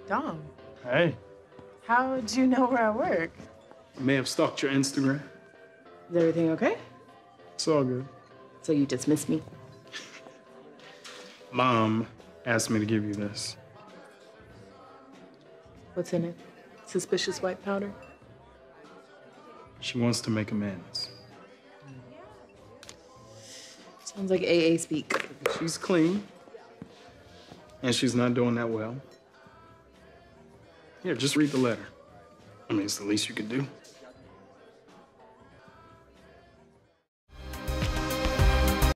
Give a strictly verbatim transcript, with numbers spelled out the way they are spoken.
Dom. Hey. How'd you know where I work? I may have stalked your Instagram. Is everything okay? It's all good. So you dismiss me? Mom asked me to give you this. What's in it? Suspicious white powder? She wants to make amends. Sounds like A A speak. She's clean. And she's not doing that well. Here, just read the letter. I mean, it's the least you could do.